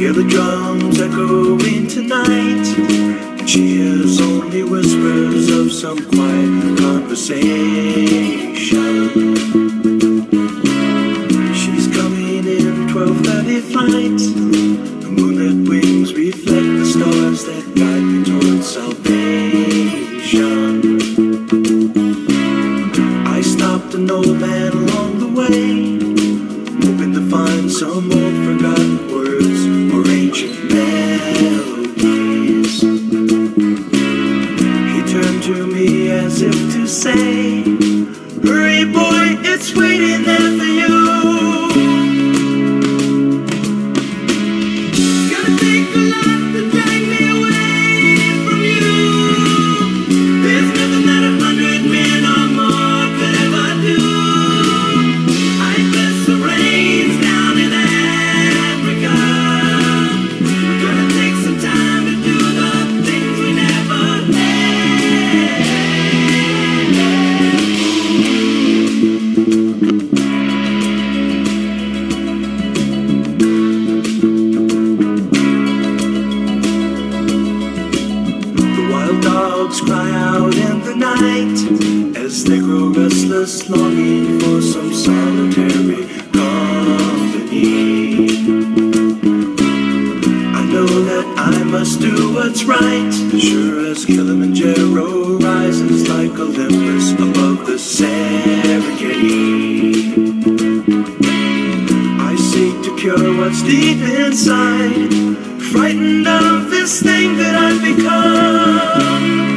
Hear the drums echoing tonight, and she hears only whispers of some quiet conversation. She's coming in 12:30 flight. The moonlit wings reflect the stars that guide me towards salvation. I stopped an old man along the way, hoping to find some old forgotten words or ancient melodies. He turned to me as if to say, "Hurry boy, it's waiting there for you." Gonna take a lot to drag me away from you. There's nothing that 100 men or more could ever do. I bless the rains down in Africa. Gonna take some time to do the things we never had. The wild dogs cry out in the night as they grow restless, longing for some solitary company. I know that I must do what's right, sure as Kilimanjaro rises like Olympus above the Serengeti. I seek to cure what's deep inside, frightened of this thing that I've become.